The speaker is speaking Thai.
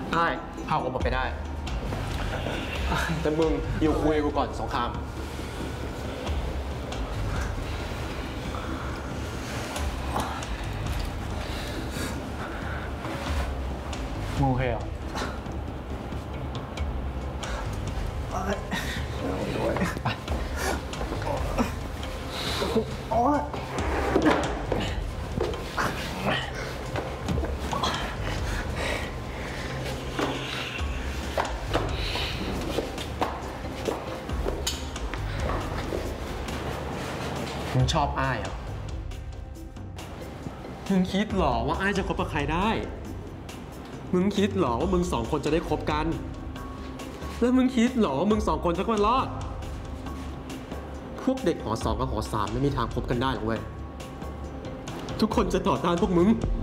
ใช่พาผมออกไปได้แต่มึงอยู่คุยกูก่อนสงครามมึงโอเคเหรอมึงชอบอ้ายเหรอมึงคิดหรอว่าอ้ายจะคบกับใครได้มึงคิดหรอว่ามึงสองคนจะได้คบกันแล้วมึงคิดหรอว่ามึงสองคนจะรอดพวกเด็กหอ2กับหอ3ไม่มีทางคบกันได้หรอกเว้ยทุกคนจะต่อต้านพวกมึง